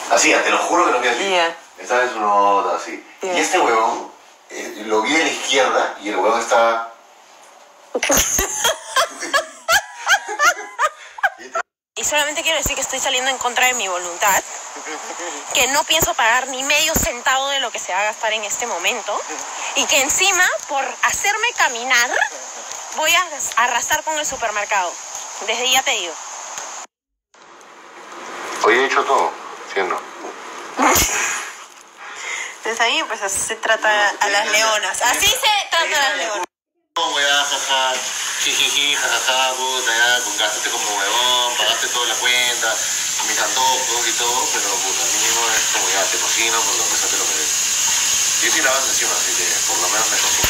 Así, te lo juro que no queda así. Yeah. Esta es una nota así. Yeah. Y este huevón, lo vi a la izquierda y el huevón está... Y solamente quiero decir que estoy saliendo en contra de mi voluntad, que no pienso pagar ni medio centavo de lo que se va a gastar en este momento, y que encima, por hacerme caminar, voy a arrasar con el supermercado. Desde ya te digo. Hoy he hecho todo, ¿sí o no? Desde ahí, pues así se trata a las leonas. Así se trata a las leonas. Weá, jaja, jijiji, jajaja, puta, ya, gastaste como huevón, pagaste toda la cuenta, mis antojos y todo, pero puta, mínimo es como ya, te cocino por lo que sea te lo mereces. Yo estoy lavando encima, así que por lo menos me cocino.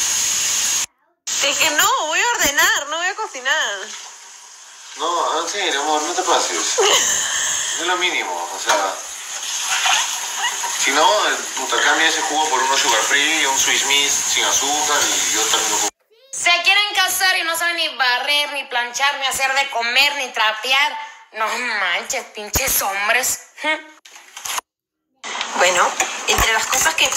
Es que no, voy a ordenar, no voy a cocinar. No, en serio, amor, no te pases. Es lo mínimo, o sea... Si no, puta, cambia ese jugo por uno sugar free, un Swiss Miss sin azúcar y yo también lo como. Se quieren casar y no saben ni barrer, ni planchar, ni hacer de comer, ni trapear. No manches, pinches hombres. Bueno, entre las cosas que...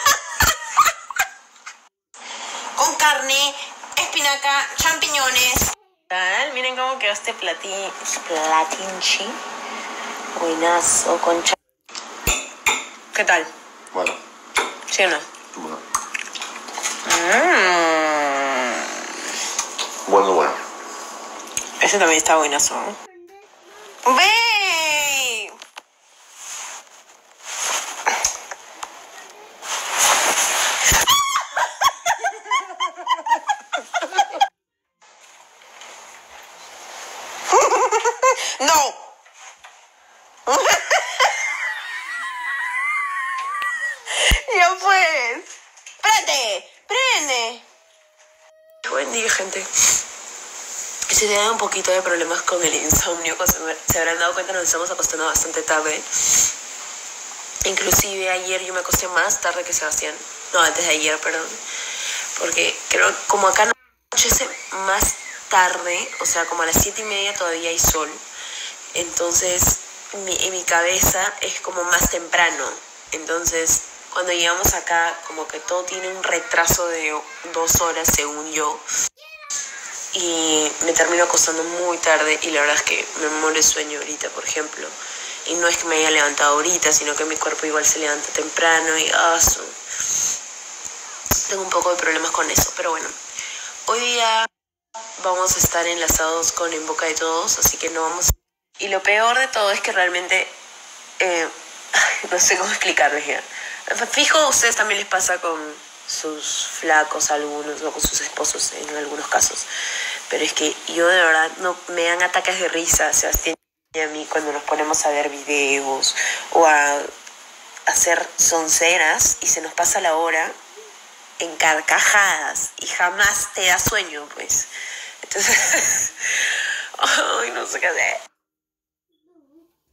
con carne, espinaca, champiñones. Miren cómo quedó este platinchi. Buenazo, con ¿qué tal? Bueno. ¿Sí o no? Bueno. Bueno. Ese también está buenazo. ¡Ve! ¡No! Ya pues. ¡Prende! Buen día, gente. Si tienen un poquito de problemas con el insomnio, se habrán dado cuenta, nos estamos acostando bastante tarde. Inclusive ayer yo me acosté más tarde que Sebastián. No, antes de ayer, perdón. Porque creo como acá no anochece más tarde, o sea, como a las 7:30 todavía hay sol. Entonces, en mi cabeza es como más temprano. Entonces, cuando llegamos acá, como que todo tiene un retraso de 2 horas, según yo. Y me termino acostando muy tarde y la verdad es que me muero de sueño ahorita, por ejemplo. Y no es que me haya levantado ahorita, sino que mi cuerpo igual se levanta temprano y tengo un poco de problemas con eso. Pero bueno, hoy día vamos a estar enlazados con En Boca de Todos, así que no vamos... Y lo peor de todo es que realmente... no sé cómo explicarles ya. Fijo, a ustedes también les pasa con sus flacos algunos o con sus esposos en algunos casos. Pero es que yo de verdad no me dan ataques de risa, Sebastián y a mí, cuando nos ponemos a ver videos o a hacer sonceras y se nos pasa la hora en carcajadas y jamás te da sueño, pues. Entonces, ay, no sé qué hacer.